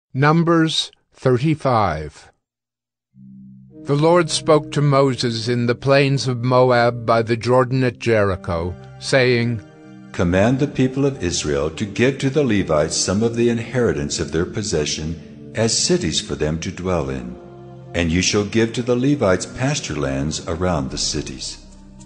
Numbers 35. The Lord spoke to Moses in the plains of Moab by the Jordan at Jericho, saying, Command the people of Israel to give to the Levites some of the inheritance of their possession as cities for them to dwell in. And you shall give to the Levites pasture lands around the cities.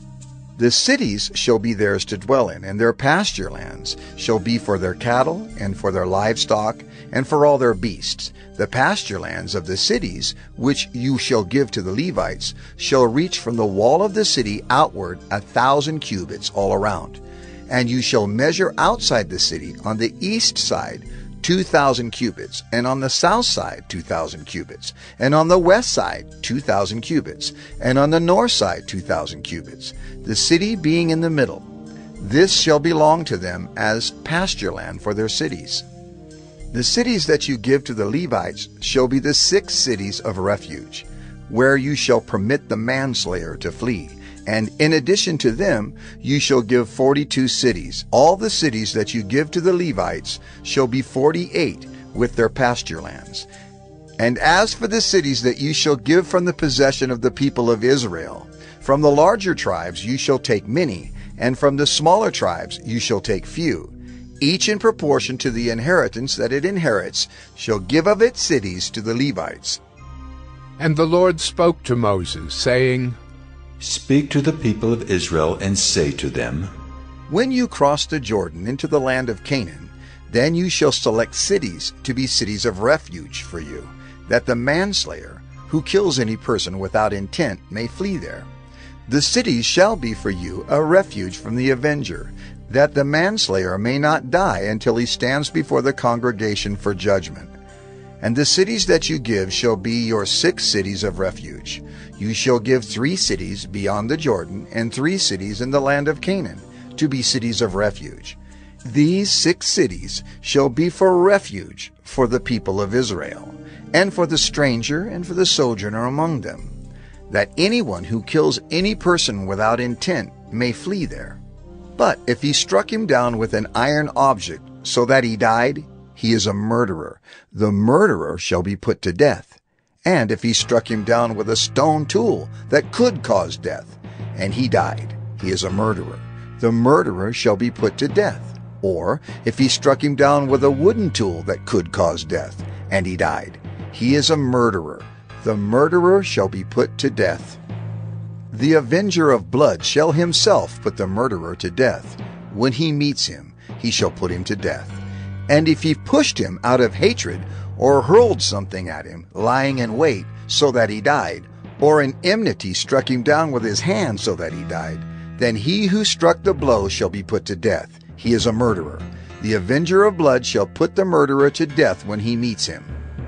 The cities shall be theirs to dwell in, and their pasture lands shall be for their cattle, and for their livestock, and for all their beasts. The pasture lands of the cities, which you shall give to the Levites, shall reach from the wall of the city outward 1,000 cubits all around. And you shall measure outside the city on the east side 2,000 cubits, and on the south side 2,000 cubits, and on the west side 2,000 cubits, and on the north side 2,000 cubits, the city being in the middle. This shall belong to them as pasture land for their cities. The cities that you give to the Levites shall be the 6 cities of refuge, where you shall permit the manslayer to flee. And in addition to them, you shall give 42 cities. All the cities that you give to the Levites shall be 48 with their pasture lands. And as for the cities that you shall give from the possession of the people of Israel, from the larger tribes you shall take many, and from the smaller tribes you shall take few. Each in proportion to the inheritance that it inherits shall give of its cities to the Levites. And the Lord spoke to Moses, saying, Speak to the people of Israel and say to them, When you cross the Jordan into the land of Canaan, then you shall select cities to be cities of refuge for you, that the manslayer, who kills any person without intent, may flee there. The cities shall be for you a refuge from the avenger, that the manslayer may not die until he stands before the congregation for judgment. And the cities that you give shall be your 6 cities of refuge. You shall give 3 cities beyond the Jordan, and 3 cities in the land of Canaan, to be cities of refuge. These 6 cities shall be for refuge for the people of Israel, and for the stranger and for the sojourner among them, that anyone who kills any person without intent may flee there. But if he struck him down with an iron object so that he died, he is a murderer. The murderer shall be put to death. And if he struck him down with a stone tool that could cause death, and he died, he is a murderer. The murderer shall be put to death. Or if he struck him down with a wooden tool that could cause death, and he died, he is a murderer. The murderer shall be put to death. The avenger of blood shall himself put the murderer to death. When he meets him, he shall put him to death. And if he pushed him out of hatred, or hurled something at him, lying in wait, so that he died, or in enmity struck him down with his hand so that he died, then he who struck the blow shall be put to death. He is a murderer. The avenger of blood shall put the murderer to death when he meets him.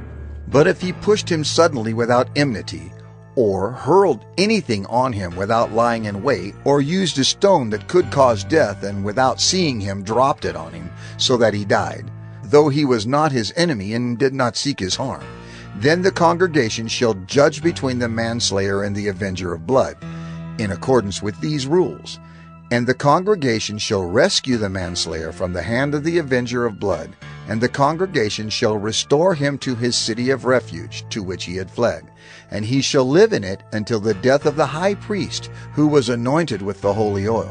But if he pushed him suddenly without enmity, or hurled anything on him without lying in wait, or used a stone that could cause death, and without seeing him dropped it on him, so that he died, though he was not his enemy and did not seek his harm, then the congregation shall judge between the manslayer and the avenger of blood, in accordance with these rules. And the congregation shall rescue the manslayer from the hand of the avenger of blood, and the congregation shall restore him to his city of refuge, to which he had fled. And he shall live in it until the death of the high priest, who was anointed with the holy oil.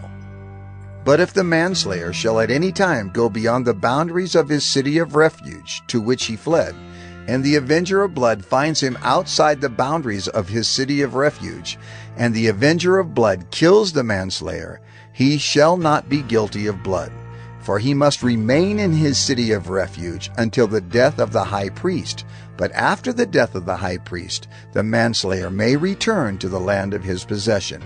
But if the manslayer shall at any time go beyond the boundaries of his city of refuge, to which he fled, and the avenger of blood finds him outside the boundaries of his city of refuge, and the avenger of blood kills the manslayer, he shall not be guilty of blood. For he must remain in his city of refuge until the death of the high priest. But after the death of the high priest, the manslayer may return to the land of his possession.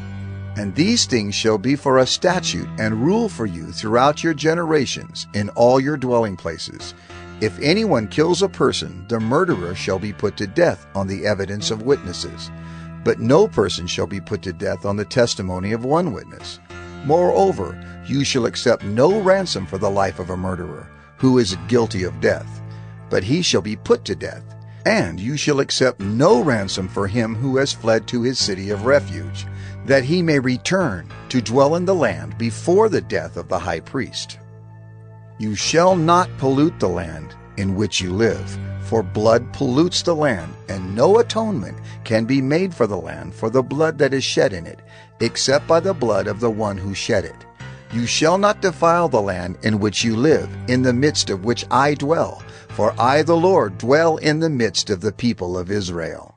And these things shall be for a statute and rule for you throughout your generations in all your dwelling places. If anyone kills a person, the murderer shall be put to death on the evidence of witnesses. But no person shall be put to death on the testimony of one witness. Moreover, you shall accept no ransom for the life of a murderer, who is guilty of death, but he shall be put to death. And you shall accept no ransom for him who has fled to his city of refuge, that he may return to dwell in the land before the death of the high priest. You shall not pollute the land, in which you live. For blood pollutes the land, and no atonement can be made for the land for the blood that is shed in it, except by the blood of the one who shed it. You shall not defile the land in which you live, in the midst of which I dwell, for I, the Lord, dwell in the midst of the people of Israel.